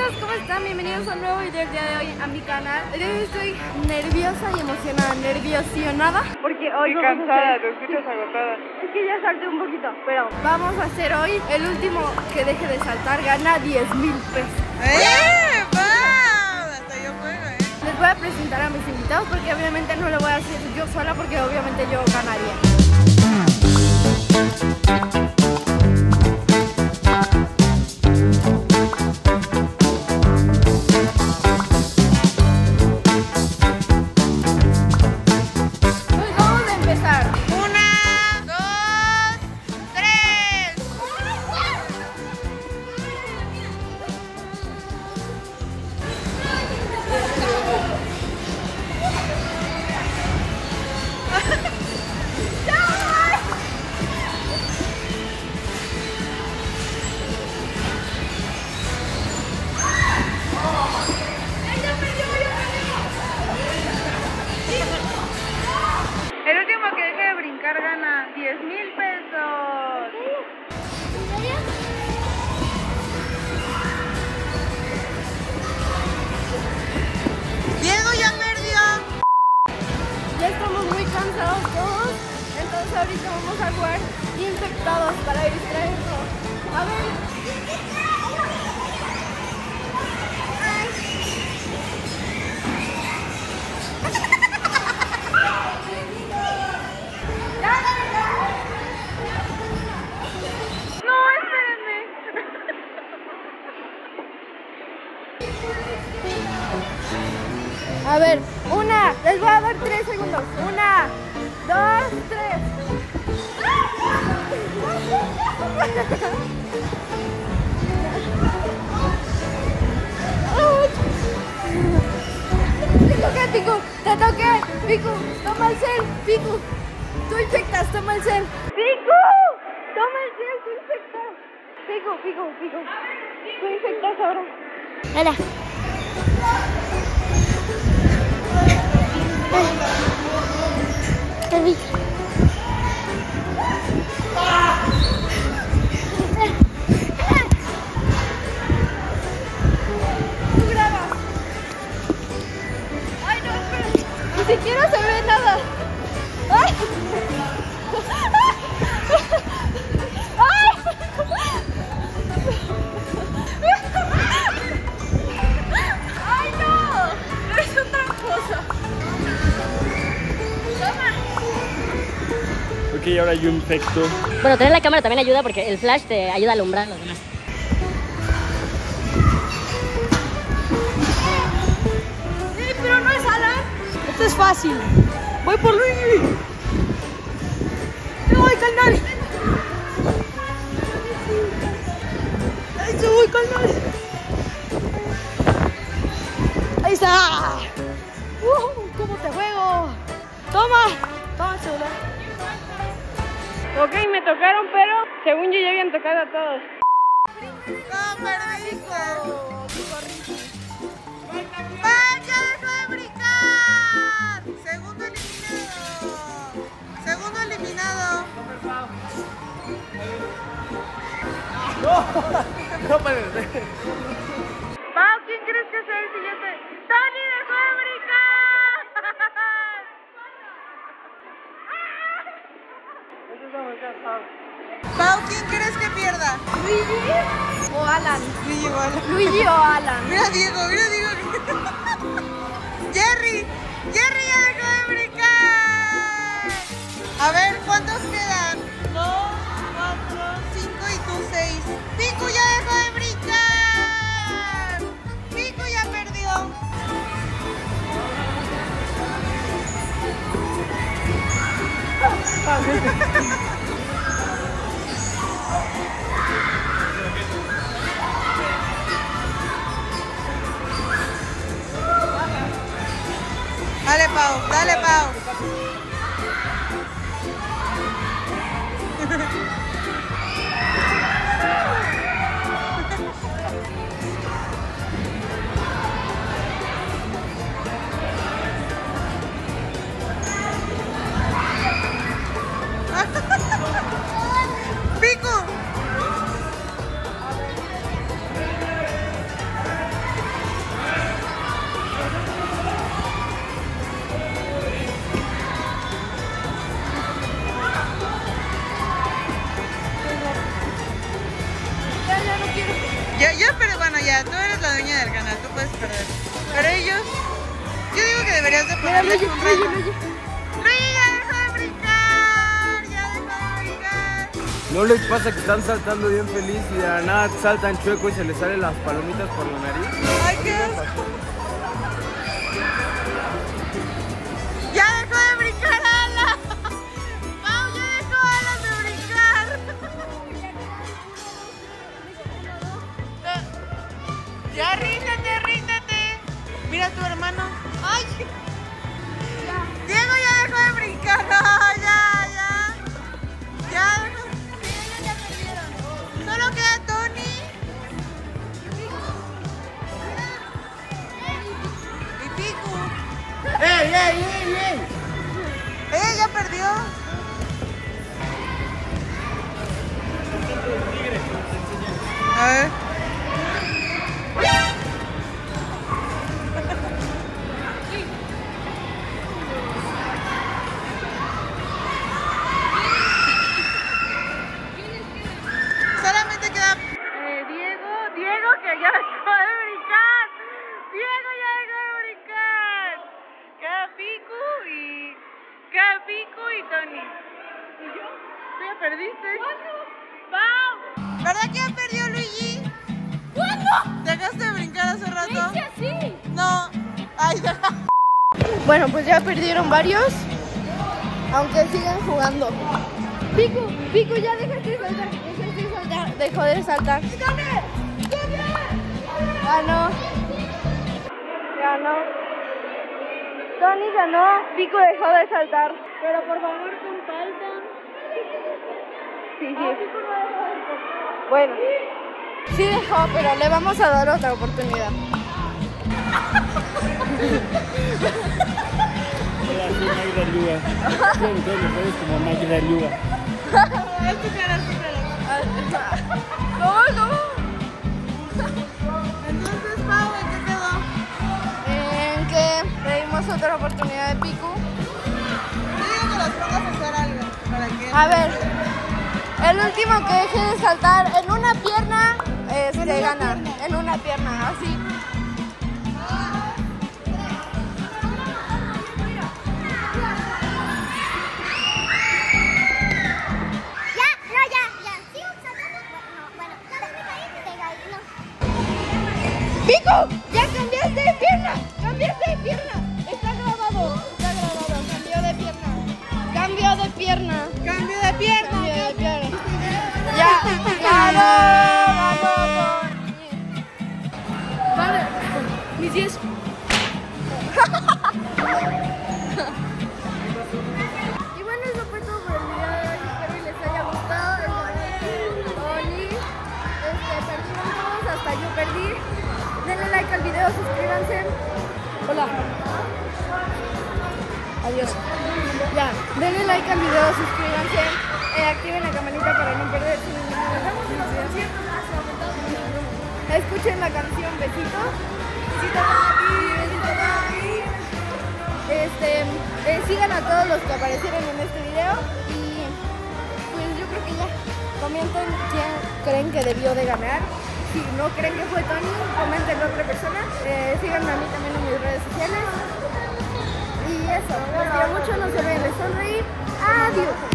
amigos, ¿cómo están? Bienvenidos a un nuevo video el día de hoy a mi canal. El día de hoy estoy nerviosa y emocionada, nerviosionada porque hoy vamos cansada, a hacer... te escuchas agotada. Es que ya salté un poquito, pero vamos a hacer hoy el último que deje de saltar gana 10,000 pesos. ¡Va! Hasta yo juego, Les voy a presentar a mis invitados porque obviamente no lo voy a hacer yo sola porque obviamente yo ganaría. El último que deje de brincar gana 10,000 pesos. Diego ya perdió. Ya estamos muy cansados todos, entonces ahorita vamos a jugar infectados para distraernos. A ver. A ver, les voy a dar 3 segundos. 1, 2, 3. Te toqué, Piku, te toqué. Piku, toma el cel. Piku, tú infectas, toma el cel. Piku, toma el cel, tú infectas. Piku, tú infectas ahora. Hola. Tú grabas. Ay, no, espera. Ni siquiera se ve nada. Ay. Ay, no. Es otra cosa. Ok, ahora yo infecto. Bueno, tener la cámara también ayuda porque el flash te ayuda a alumbrar a los demás. Pero no es Alan. Esto es fácil. Voy por Luigi. ¡No voy, carnal! ¡Ahí se voy, carnal! ¡Ahí está! ¿Cómo te juego? ¡Toma! Toma el celular. Ok, me tocaron, pero según yo ya habían tocado a todos. ¡No, perdiste! ¡Vaya, dejó de brincar! Segundo eliminado. Segundo eliminado. No, espérate. Pau, ¿quién crees que sea el siguiente? ¡Tony dejó de brincar! Pau, ¿quién crees que pierda? ¿Luigi o Alan? Luigi o Alan. Luigi o Alan. Mira Diego. Jerry ya dejó de brincar. A ver, ¿cuántos quedan? 2, 4, 5 y tú 6. Piku ya dejó de brincar. Piku ya perdió. Dale, Pau. bueno, ya, tú eres la dueña del canal, tú puedes perder. Pero ellos, yo digo que deberías de Mira, ponerles Luigi, un reto. Luigi. Luigi, ya dejó de brincar, ya dejó de brincar. ¿No les pasa que están saltando bien feliz y de la nada saltan chueco y se les salen las palomitas por la nariz? Ay, qué asco. Ya dejó de brincar, Ala. Pau, ya dejó Alas de brincar. Ya ríndete, ríndete. Mira a tu hermano. Ay. Diego ya dejó de brincar. No, ya. Ya dejó. Ya perdieron. Solo queda Tony. Y Piku. ¡Ey! Ya perdió. A ver. Solamente queda Diego que ya dejó de brincar. Diego ya dejó de brincar. Queda Piku y Tony. ¿Y yo? ¿Tú ya perdiste? ¡Pau! ¿Verdad que ya perdió Luigi? ¿Cuándo? ¿Dejaste de brincar hace rato? ¿Me hice así? No. Ay, Bueno, pues ya perdieron varios, aunque sigan jugando. Piku, ya dejaste de saltar, dejó de saltar. Ganó. Tony ganó, Piku dejó de saltar. Pero por favor, compartan. Sí. Bueno, sí dejó, pero le vamos a dar otra oportunidad. Hola, soy Mike Daluga. Entonces me puedes como Mike Daluga. es tu cara, ¿Cómo? Entonces, Pau, ¿en qué quedó? En que le dimos otra oportunidad de Piku. Yo digo que los pongas a hacer algo para que... A ver, el último que deje de saltar en una pierna, gana. En una pierna, así. ¡Piku! ¡Ya cambiaste de pierna! Está grabado. Cambio de pierna. Ya, ganó. Vale, mis 10. Y bueno, eso fue todo por el video de hoy. Espero que les haya gustado. Oli, perdieron todos, hasta yo perdí. Denle like al video, suscríbanse. Hola. Adiós. Ya, denle like al video, suscríbanse. Activen la campanita para no perderse ninguno. Nos vemos en los conciertos. Escuchen la canción Besitos. Besitos para ti. Sigan a todos los que aparecieron en este video. Y pues yo creo que ya. Comenten quién creen que debió de ganar. Si no creen que fue Tony, comenten a otra persona. Síganme a mí también en mis redes sociales. Y eso, los quiero mucho, no se olviden de sonreír. Adiós.